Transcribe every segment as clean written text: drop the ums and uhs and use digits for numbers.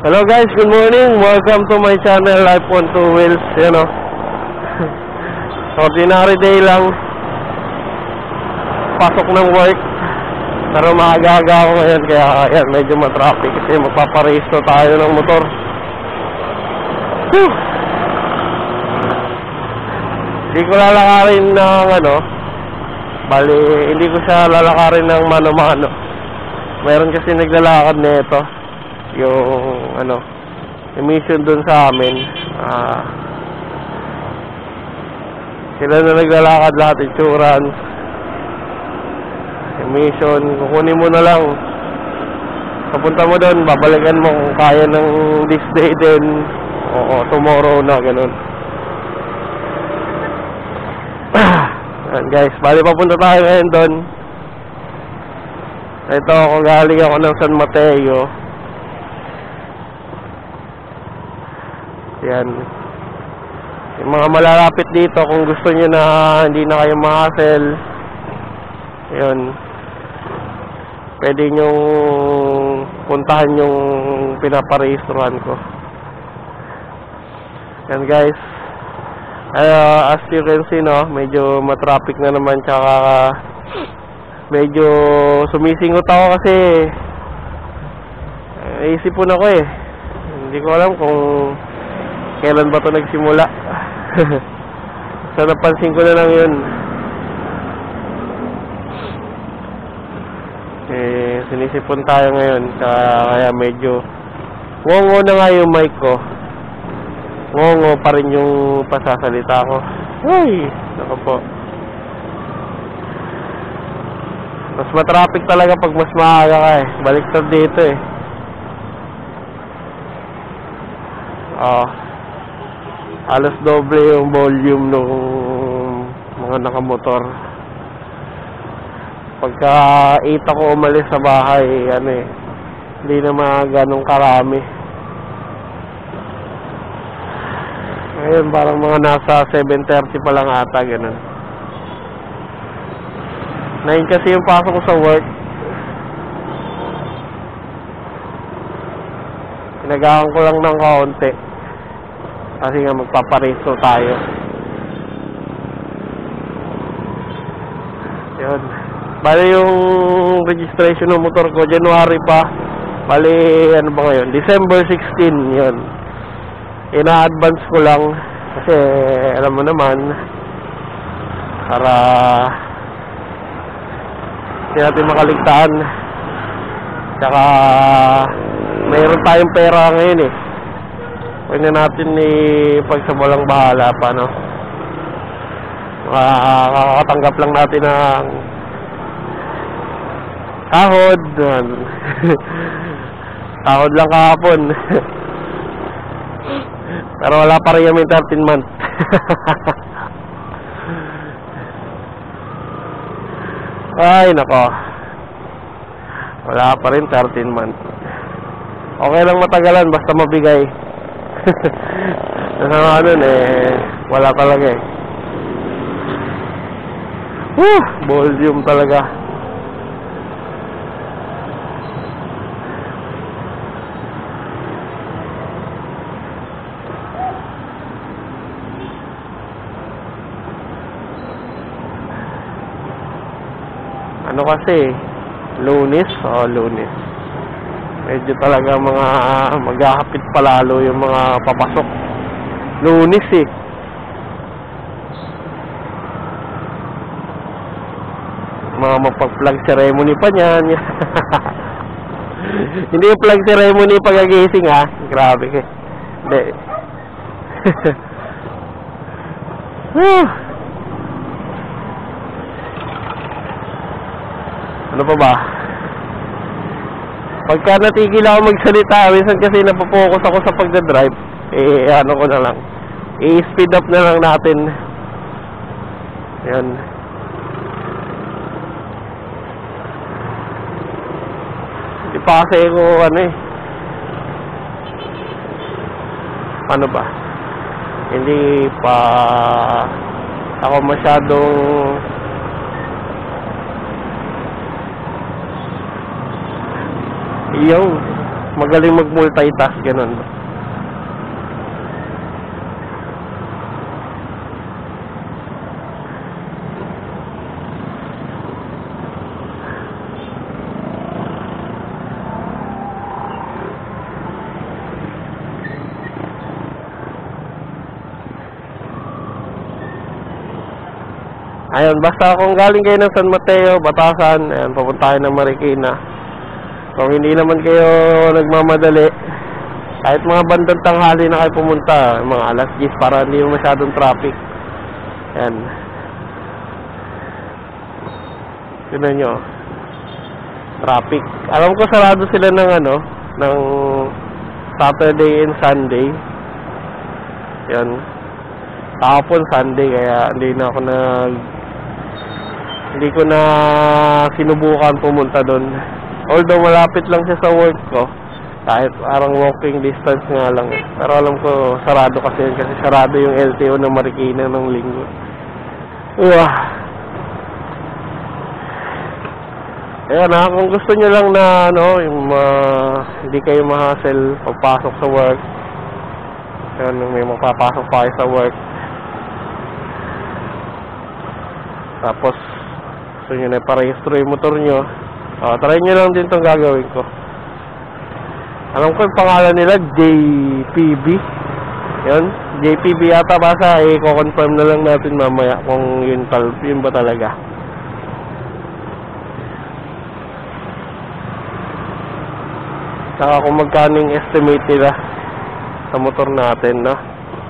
Hello guys, good morning. Welcome to my channel, Life on Two Wheels. Yan o. Ordinary day lang. Pasok ng work. Pero maaga-aga ako ngayon, kaya yan, medyo matraffic kasi magpaparesto tayo ng motor. Whew! Hindi ko lalakarin ng bali, hindi ko siya lalakarin ng mano-mano. Meron kasi naglalakad nito, yung emission dun sa amin. Sila na naglalakad lahat, insurance, emission, kukunin mo na lang. Papunta mo doon, babalikan mo kung kaya ng this day din o tomorrow na, ganun. Guys, bali papunta tayo ngayon doon. Ito, kung galing ako ng San Mateo. Yan. Yung mga malalapit dito, kung gusto nyo na hindi na kayo ma-hassle, yun, pwede nyong puntahan yung pinaparehistruhan ko. Yan guys. As you can see, medyo matraffic na naman, tsaka medyo sumisingot ako kasi isipon ako hindi ko alam kung kailan ba ito nagsimula. So napansin ko na lang yun. Sinisipon tayo ngayon, kaya medyo ngongo na nga yung mic ko. Ngongo pa rin yung pasasalita ko. Ay, naku po. Mas matraffic talaga pag mas maaga ka baliktad dito halos doble yung volume nung mga nakamotor. Pagka 8 ako umalis sa bahay, hindi na mga ganong karami. Ngayon parang mga nasa 7:30 pa lang ata, ganun. 9 kasi yung pasok ko sa work. Pinagahan ko lang ng kaunti kasi nga magpaparesto tayo. Yun. Bali yung registration ng motor ko January pa. Bali ano ba ngayon? December 16 yun. Ina-advance ko lang kasi alam mo naman, para hindi natin makaligtaan. Tsaka mayroon tayong pera ngayon huwag na natin pagsabalang bahala pa, makakatanggap lang natin ng sahod. Sahod lang kahapon. Pero wala pa rin yung 13 month. Ay nako, wala pa rin 13 month. Okay lang matagalan basta mabigay. Wala talaga volume talaga. Kasi Lunes, Lunes medyo talaga mga maghahapit palalo yung mga papasok. Lunes mga mapag-flag ceremony pa niyan. Hindi yung flag ceremony pag-agising grabe hindi. Ano pa ba? Pagka natigil ako magsalita, minsan kasi napopokus ako sa pagdadrive, ko na lang, i-speed up na lang natin. Yan. Hindi pa kasi ako ano ba? Hindi pa ako masyadong magaling mag-multitask, ganun. Ayun, basta kung galing kayo ng San Mateo, Batasan, ayan, papunta kayo ng Marikina. Kung hindi naman kayo nagmamadali, kahit mga bandang tanghali na kayo pumunta, mga alas 10 para hindi masyadong traffic. Ayan. Tignan nyo. Traffic. Alam ko sarado sila ng ng Saturday and Sunday. Ayan. Kahapon Sunday, kaya hindi ko na sinubukan pumunta doon. Although malapit lang siya sa work ko, kahit parang walking distance nga lang. Pero alam ko sarado kasi sarado yung LTO ng Marikina ng linggo. Ayan ha, kung gusto nyo lang na yung hindi kayo ma-hassle pagpasok sa work. Ayan, may mapapasok pa kayo sa work. Tapos gusto nyo na parehistro yung motor nyo, try nyo lang din itong gagawin ko. Alam ko yung pangalan nila, JPB. Yun, JPB yata, basta i-confirm na lang natin mamaya kung yun ba talaga. Saka kung magkano yung estimate nila sa motor natin, no?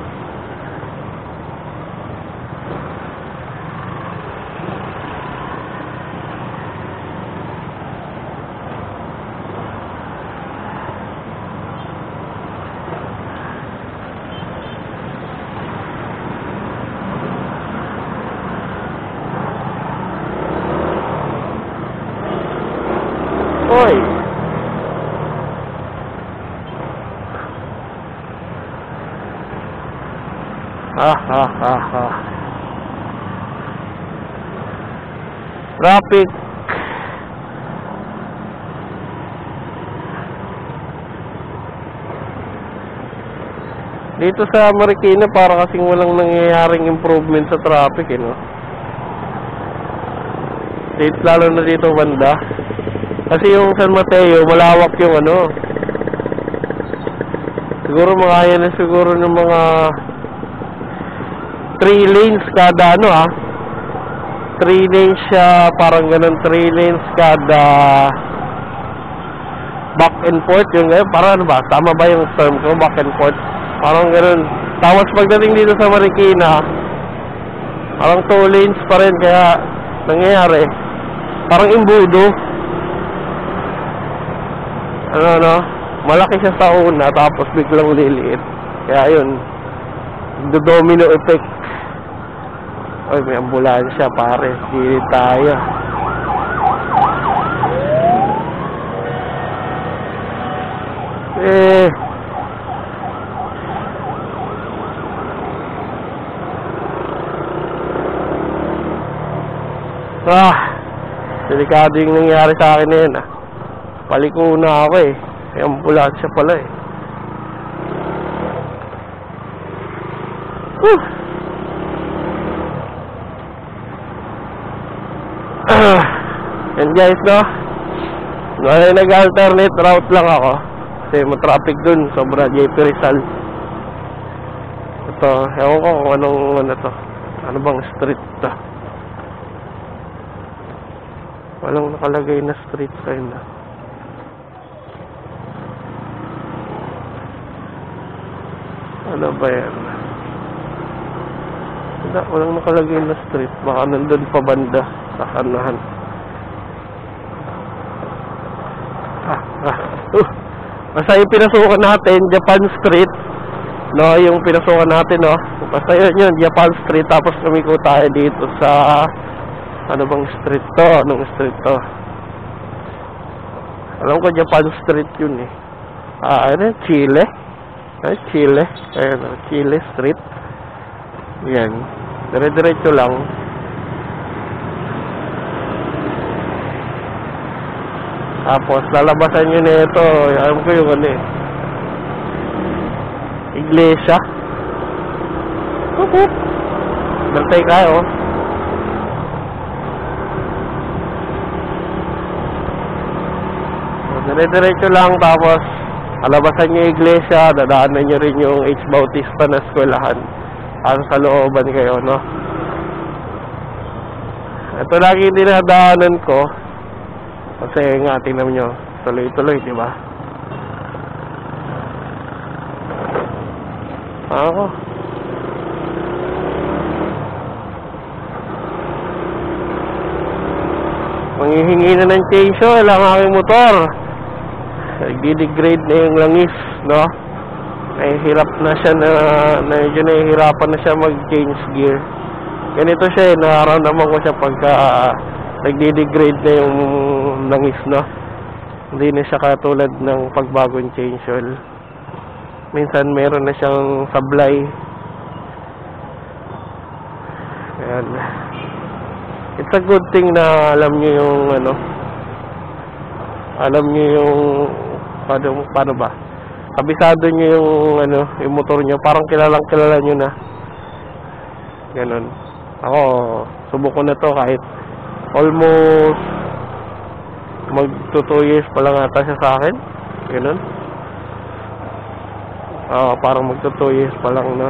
Oy! Traffic. Dito sa Marikina para kasing walang nangyayaring improvement sa traffic, no? Dito, lalo na dito banda. Kasi yung San Mateo, malawak yung siguro makaya na siguro ng mga 3 lanes kada 3 lanes siya, parang ganun, 3 lanes kada back and forth, yung ngayon, parang tama ba yung term ko, back and forth, parang ganun. Tapos pagdating dito sa Marikina, parang 2 lanes pa rin, kaya nangyayari, parang imbudo. Malaki siya sa una, tapos biglang liliit. Kaya yun, the domino effect. Oy, may ambulansya, pare. Gilid tayo. Delikado yung nangyari sa akin na yun, Paliko na ako may ambulansya pala And guys, nag-alternate route lang ako kasi matraffic dun, sobra JP Rizal. Ito, ewan ko kung anong to. Ano bang street to? Walang nakalagay na street sign Ano ba yan? Walang nakalagay na street. Baka nandun pa banda sa kanuhan. Basta yung pinasukan natin, Japan Street. Yung pinasukan natin, Basta yun, Japan Street. Tapos lumiko tayo dito sa ano bang street to? Anong street to? Alam ko Japan Street yun Chile. Chile. Ayan, Chile Street. Yan. Dire-diretso lang. Tapos lalabasan nyo na ito. Alam ko yung ano eh, iglesia. Bantay kayo. Dire-diretso lang, tapos alabasan nyo yung iglesia, dadaanan nyo rin yung H. Bautista na eskwelahan. Para sa looban kayo, no? Ito lagi dinadaanan ko. Kasi nga, tingnan nyo, tuloy-tuloy, diba? Ako. Manghihingi na ng change oil ang aking motor. Nagdi-degrade na yung langis, no? Nahihirap na siya medyo nahihirapan na siya mag-change gear. Ganito siya eh, nararamdaman ko siya pagka nagdi-degrade na yung langis, no? Hindi na siya katulad ng pagbagong change oil. Minsan meron na siyang sablay. Ayan. It's a good thing na alam nyo yung ano, alam nyo yung paano ba, kabisado nyo yung ano, yung motor nyo, parang kilala nyo na. Ganon. Ako, subok ko na to kahit almost mag 2 years pa lang ata siya sa akin. Ganon. Parang mag 2 years pa lang na.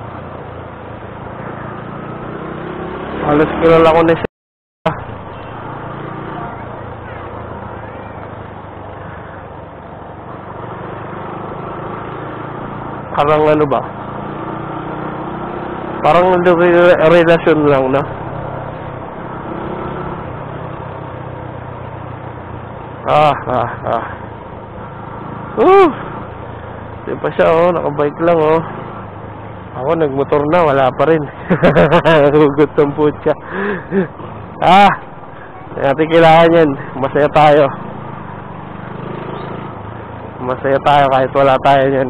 Halos kilala ko na siya. Parang ano ba? Parang relasyon lang, no? Di pa siya, oh. Nakabike lang, oh. Ako, nagmotor na. Wala pa rin. Hugot ng putya. Natin kailangan yan. Masaya tayo. Masaya tayo kahit wala tayo yan.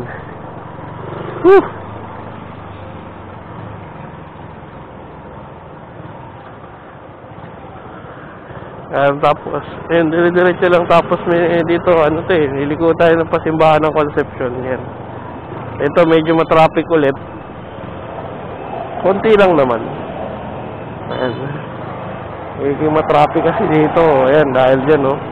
Tapos, dire-diretso lang, tapos may dito, ano to eh, niliko tayo ng pasimbahan ng Concepcion, yan. Ito, medyo matraffic ulit. Konti lang naman. Ayan. Nagiging matraffic kasi dito, ayan, dahil dyan, oh.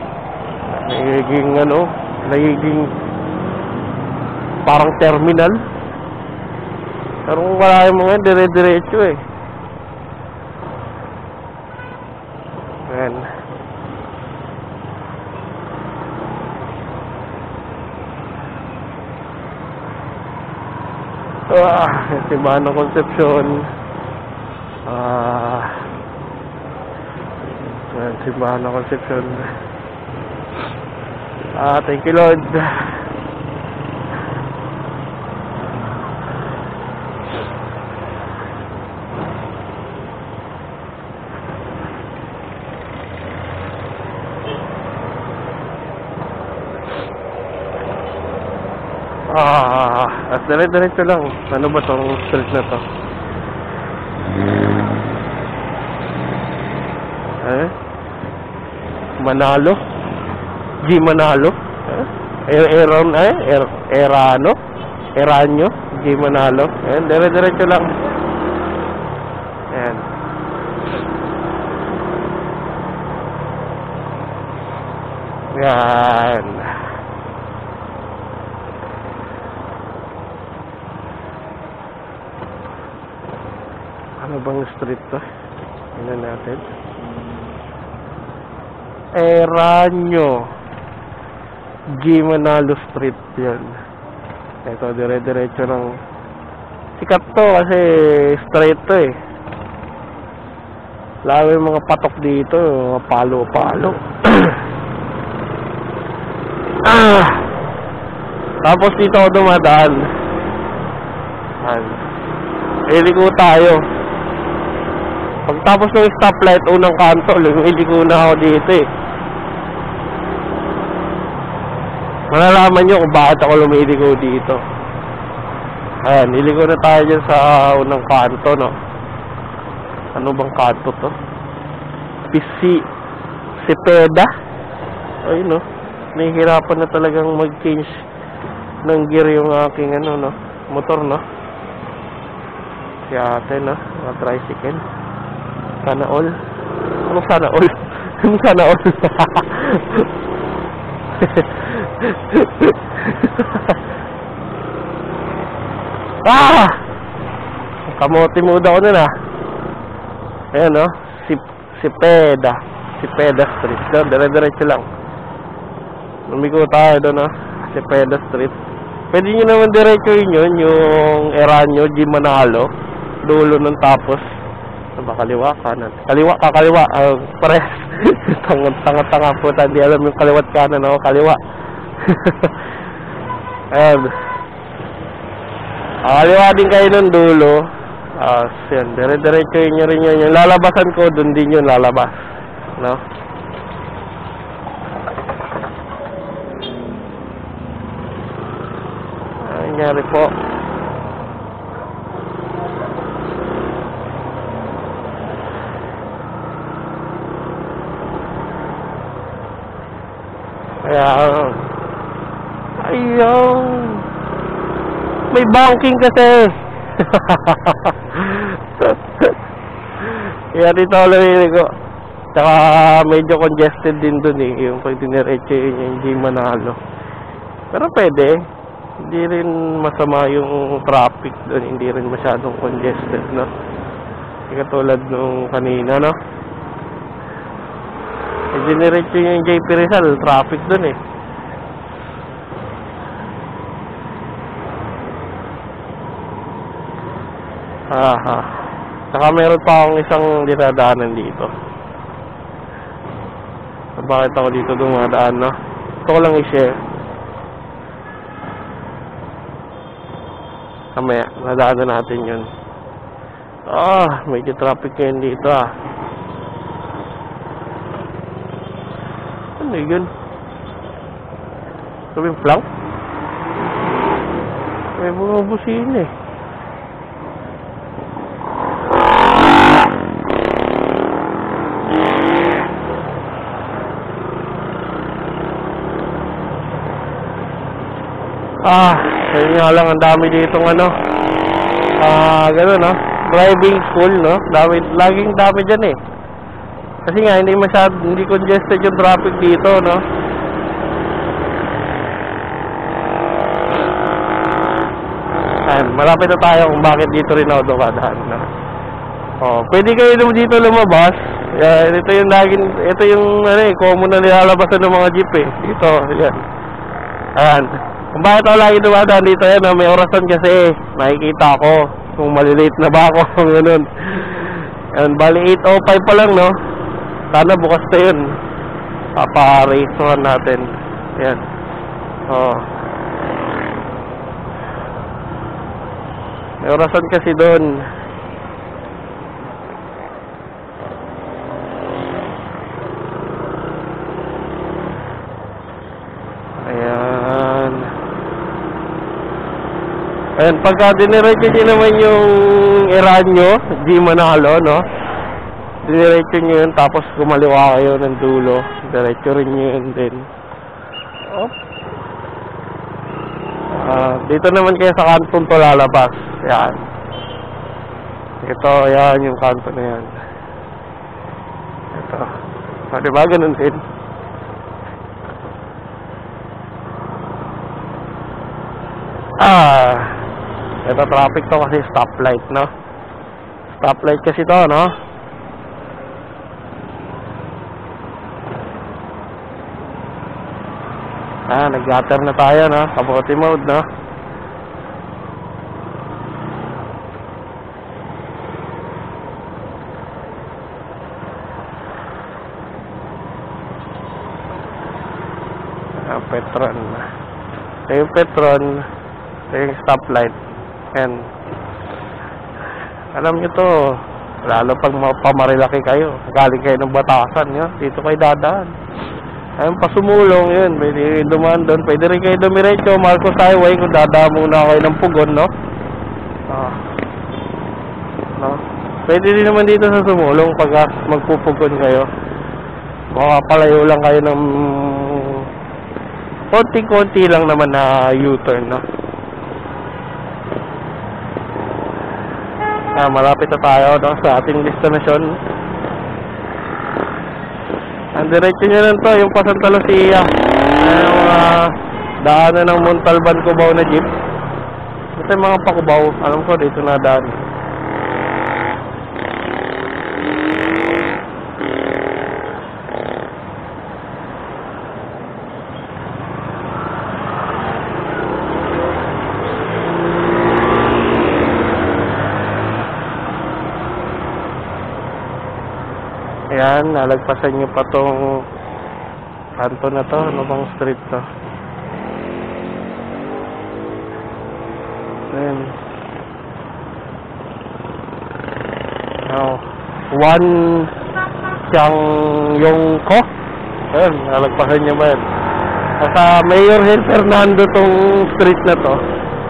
Nagiging parang terminal. Pero kung wala yung mga dire-diretso eh. Ayan. Simbahan ng Concepcion. Simbahan ng Concepcion. Thank you, Lord. At dire-diretso lang. Ano ba tong street na to? Manalo? G. Manalo? Erano? Eranyo? G. Manalo? Ayan, dire-diretso lang. Ayan. Ayan. Ano bang street to? Tingnan natin. Eranyo. G. Manalo Street yan. Ito, dire-diretso ng sikat to kasi straight to eh. Lalo yung mga patok dito, mga palo-palo. Tapos dito ako dumadaan. Iliko tayo. Pagtapos ng stoplight, unang kanto, iliko na ako dito eh. Malalaman nyo kung bakit ako lumiliko dito. Ayan, iliko na tayo dyan sa unang kanto, no? Ano bang kanto to? Cepeda? Ayun, no? nahihirapan na talagang mag-change ng gear yung aking ano, no, motor, no. Si ate, no, mga tricycle. Sana all. Anong sana all? Anong sana all? Ah! Kamote mood ako nun, ah. Ayan, no, si Peda Street. Doon, dire-diretso lang. Lumiko tayo doon, no, si Peda Street. Pwede nyo naman diretsuhin yun, yung Eranyo, G. Manalo, dulo nun, tapos kaliwa, kanan. Kaliwa, pares. Tanga po, hindi alam yung kaliwat kanan, no, kaliwa. Ayan. Kaliwa din kayo nun, dulo. Yan, dire-diretsuhin nyo rin yun. Yung lalabasan ko, dun din yun lalabas, no. Nangyari po. Kaya ayun, may banking kasi. Kaya dito ako narinig ko. Tsaka medyo congested din dun eh, yung pag diniretso yung G. Manalo. Pero pwede, hindi rin masama yung traffic dun, hindi rin masyadong congested, no. Hindi katulad nung kanina, no. Diniretso yung JP Rizal, traffic dun eh. Saka meron pa akong isang dinadaanan dito. So, bakit ako dito dumadaan, no? Gusto ko lang i-share. Kamaya, nadaanan natin yun. Medyo traffic ngayon dito, ah. Ano yun? Sabi yung flank? May mga busin eh. Ayun nga lang, ang dami ditong ano, gano'n, no, driving school, no, laging dami dyan eh. Kasi nga, hindi congested yung traffic dito, no. Ayan, malapit na tayo kung bakit dito rin ako dumadaan, no. Pwede kayo dito lumabas. Ito yung ano eh, common na nilalabasan ng mga jeep eh. Dito, yan. Ayan. Kung bakit ako lagi dumadaan dito, yan, may orasan kasi nakikita ko kung malilate na ba ako, ganun. Yan, bali 8:05 pa lang, no. Sana bukas na yun. Papa-racehan natin. Yan. May orasan kasi doon. Ayan, pagka diniretso nyo naman yung Eranyo, G. Manalo, no? Diniretso nyo yun, tapos kumaliwa kayo ng dulo. Diretso rin nyo yun din. Dito naman kayo sa kantong to lalabas. Ayan. Ito, ayan yung kanto na yan. Ito. Diba, ganun din. Ito traffic to kasi stoplight, no? Stoplight kasi to, no? Nag-gutter na tayo, no? Kabote mode, no? Petron. Ito yung Petron. Ito yung stoplight. Yan. Alam nyo to, lalo pag pamarilaki kayo, galing kayo ng Batasan, yun, dito kayo dadaan. Ayun, pasumulong yun, pwede dumaan doon, pwede rin kayo dumiretso, Marcos Highway, kung dadaan muna kayo ng Pugon, no? No? Pwede din naman dito sa sumulong pag magpupugon kayo. Makapalayo lang kayo ng konting-konti lang naman na U-turn, no? Malapit na tayo, no, sa ating destinasyon. Ang diretso nyo lang to, yung Santa Lucia. Yung daanan ng Montalban Cubao na jeep. Ito yung mga pa-Cubao. Alam ko, dito na daan. Ayan, nalagpasan nyo pa tong kanto na to. Ano bang street to? Ayan. Oh, Juan Changyongko. Ayan, nalagpasan nyo ba yan? Sa Mayor Hill Fernando tong street na to.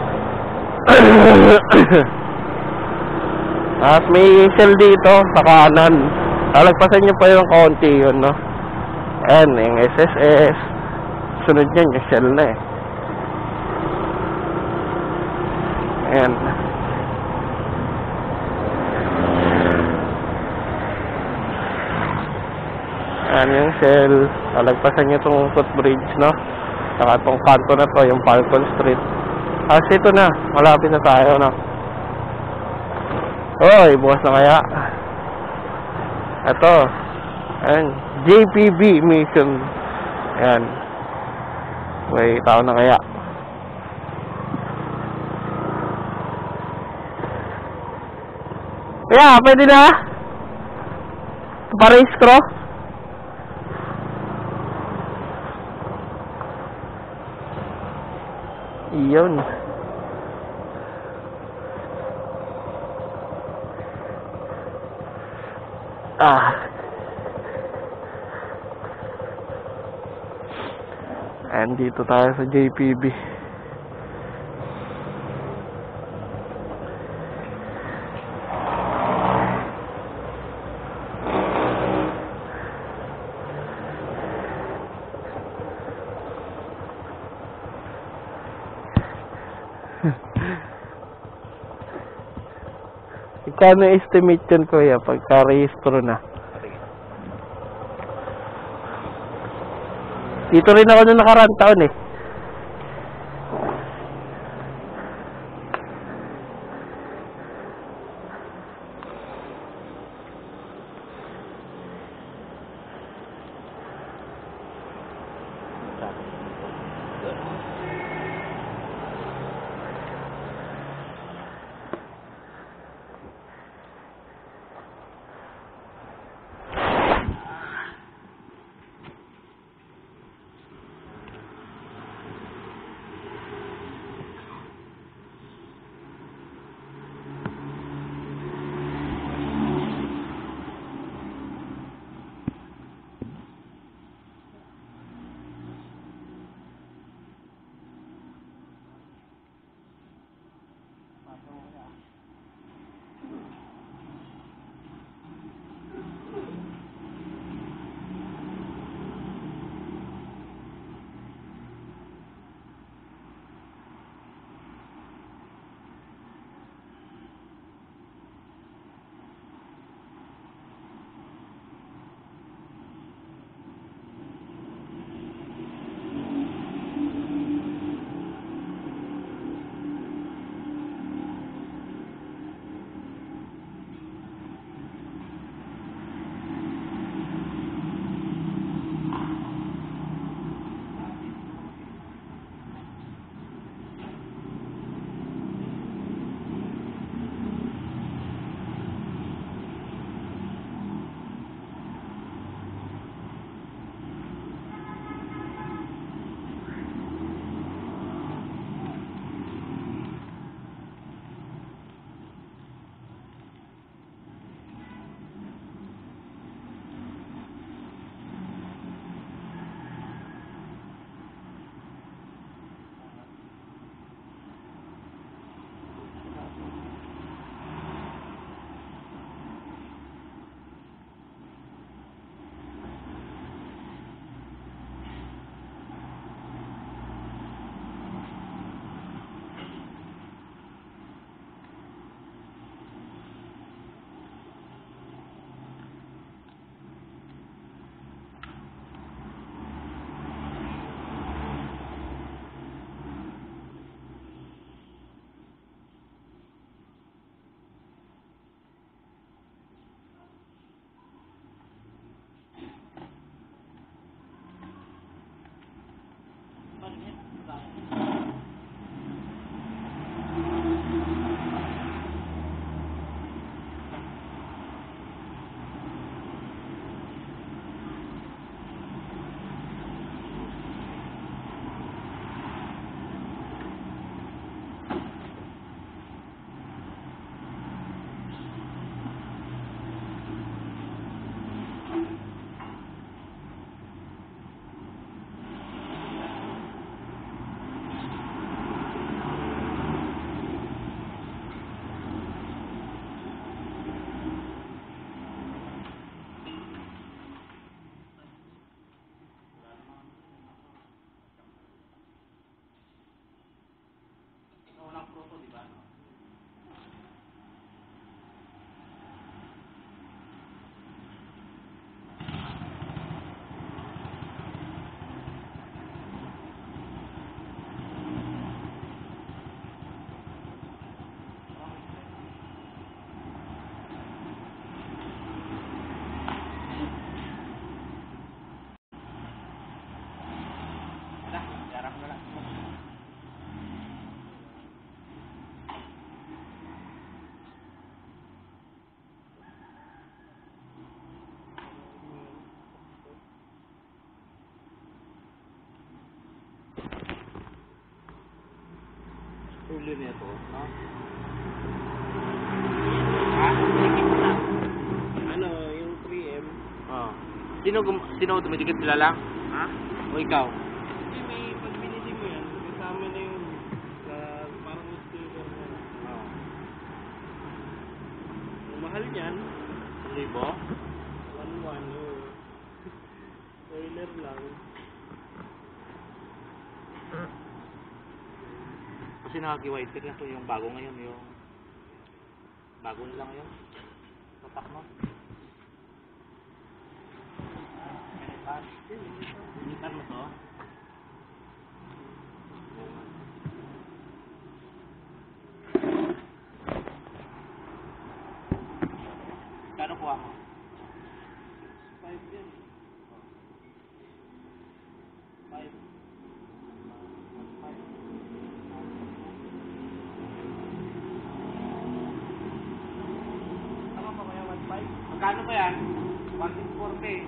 At may Shell dito sa kanan. Lalagpasan nyo pa yung konti yun, no? Ayan, yung SSS. Sunod yan, yung Shell na eh. Ayan. Ayan yung Shell. Lalagpasan nyo itong footbridge, no? Saka itong kanto na to, yung Falcon Street. Kasi ito na, malapit na tayo, no? Oy, bukas na kaya. Ito, ayan, JPB mission. Ayan. May tao na kaya. Kaya, pwede na? Pa-race cross? Iyon. Andito tayo sa JPB. Ikano estimate yun, kuya, pagka-rehistro na? Dito rin ako nung nakaraang taon eh. tuloy nito, no? Ha? Ano, yung 3M. Oo. Sino dumidikit sila lang? Ha? O ikaw? Hindi, may pag binili mo yan, kasama na yung sa parang sticker na. Oo. Ang mahal niyan, 1,000? 1,1 o. Spoiler lang. Kasi nakaki-wiper na to yung bago ngayon, yung bago lang ngayon. Tatak mo. Linitan mo to? Kano kuha mo? 5 yan. 5. Tama ba kaya 1,500? Magkano ba yan? 1,640.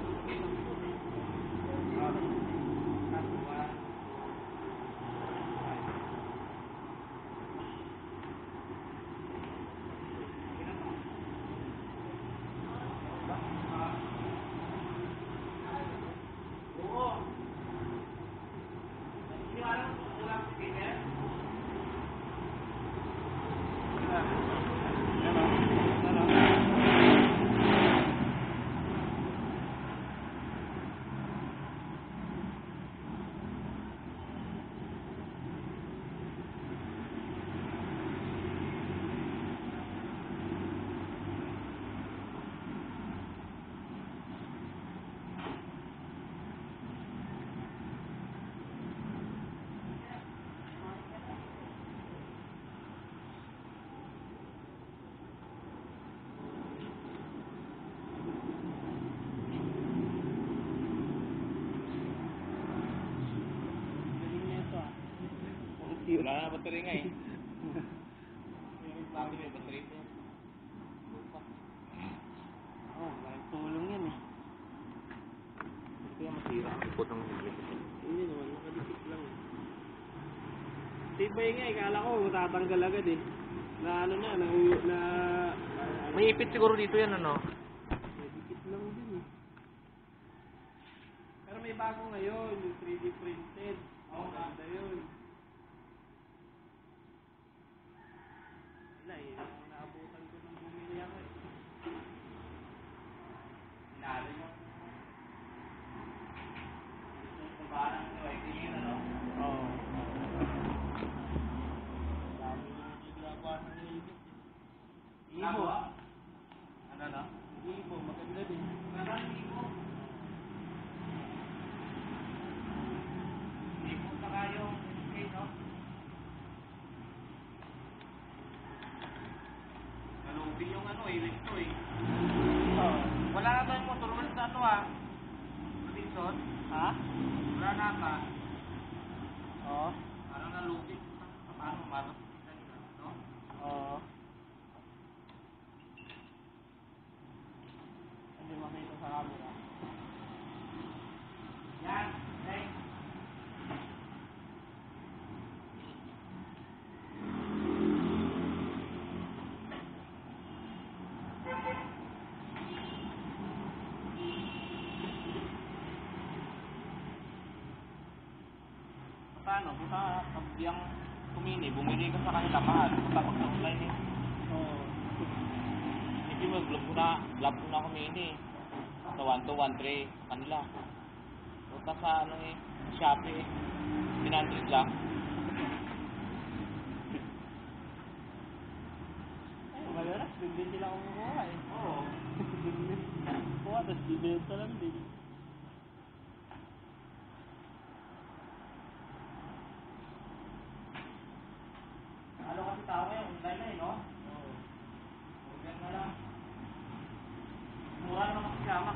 Galing na ito ah. Wala na battery nga eh. Sabi may battery po. Oh, malaking tulong yan eh. Kaya masira ang ikot ng higit. Hindi naman, nakadikit lang. Tibay nga eh, kala ko matatanggal agad eh. Na ano na May ipit siguro dito yan ano? may dikit lang din eh. Pero may bago ngayon, yung 3D printed. Oh, ganda yun. Wala eh, yung naabutan ko nung bumili ako eh. Inalo mo. Ito parang tingin ano? Oo. Dami yung ginagawa ng helmet eh. Ibo. Ano no? Ibo, maganda din. Ipo saka yung skate no? Nalubi yung ano eh, listo eh. Oo. Wala na tayong motor ulit sa ano ah. Robinson? Ha? Wala na ka. Oo. Parang nalubi. Paano maros? No? Oo. Hindi makita sa camera. Yan. Okay. Paano? Punta pag yung bumili ka sa kanila mahal. Punta pag sa online eh. Oo. Hindi mo, glove ko na kumini. Sa 1213 kanila. Punta sa ano eh, Shopee eh. 900 lang. Ay, madalas, bigyan sila kumukuha eh. Oo. Kuha, tapos bibenta lang din. Ano kasi tao ngayon, online na eh, no? Oo. Order na lang. Mura naman kasi kama.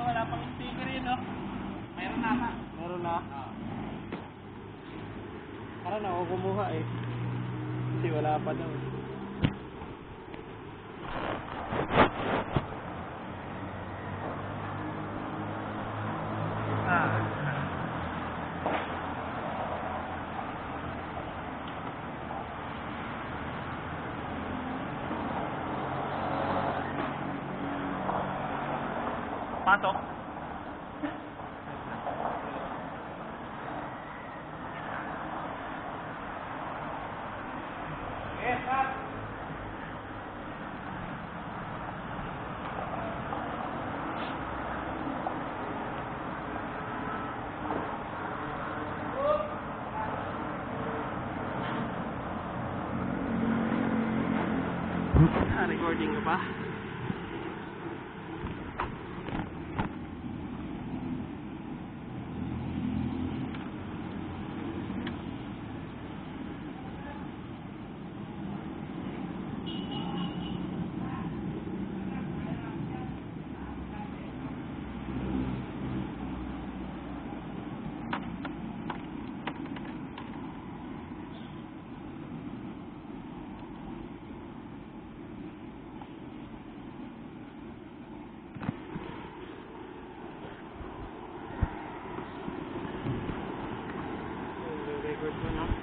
wala pang sticker yun, no? Meron na. Meron na. Parang ako kumuha eh. Kasi wala pa daw. Pasok. Yes, sir. Recording ka pa? Record mo na.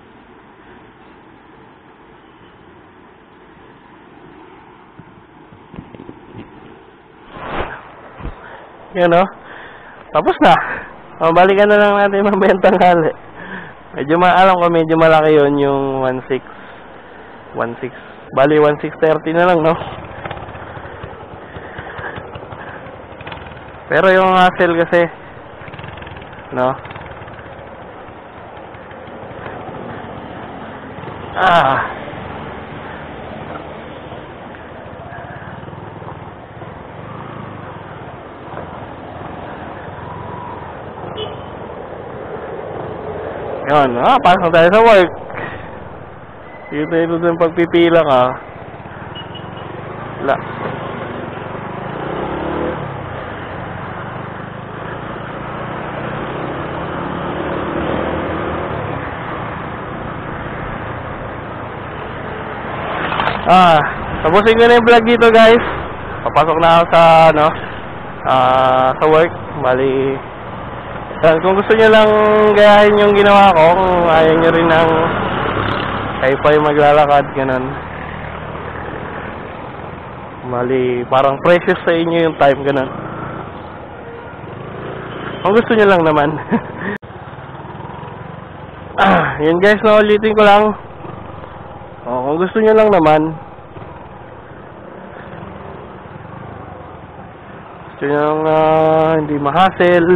Yan o. Tapos na. Balikan na lang natin mabentang hali. Medyo alam ko medyo malaki yun yung 1.6. Bali 1.630 na lang, no? Pero yung hassle kasi, no? Yun, pasok tayo sa work. Dito din pagpipila ka. Wala. Tapusin ko na yung vlog dito, guys. Papasok na ako sa sa work. Bali, kung gusto nyo lang gayahin yung ginawa ko, kung ayaw nyo rin ng kayo pa yung maglalakad, ganun. Bali, parang precious sa inyo yung time, ganun. Kung gusto nyo lang naman. Yun, guys, naulitin ko lang. Kung gusto nyo lang naman, gusto nyo lang hindi ma-hassle,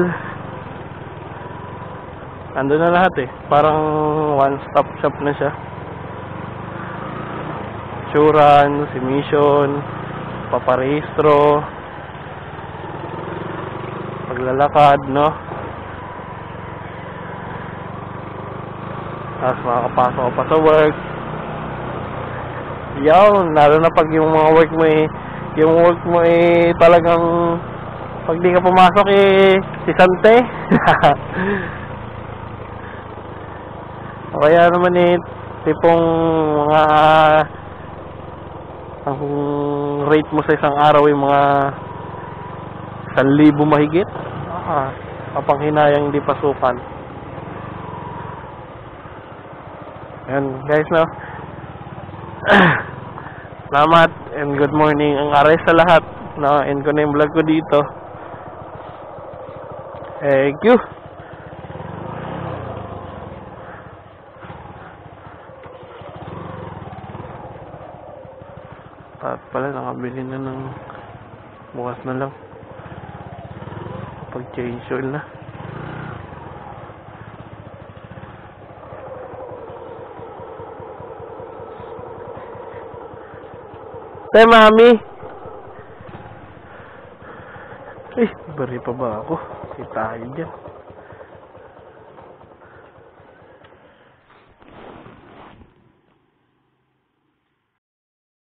ando na lahat eh. Parang one-stop shop na siya. Insurance, emission, paparehistro, paglalakad, no? Tapos makakapasok ka pa sa work. Yaw, lalo na pag yung mga work mo talagang pag di ka pumasok sisante. O kaya naman tipong mga ang rate mo sa isang araw ay mga 1,000 mahigit. Kapanghinayang hindi pasukan. Yan guys, no? Salamat and good morning ang aray sa lahat, no? End ko na yung vlog ko dito. Thank you. At pala nakabili na ng bukas na lang pag change oil na. Tay, mami. Bari pa ba ako? Kita tayo dyan.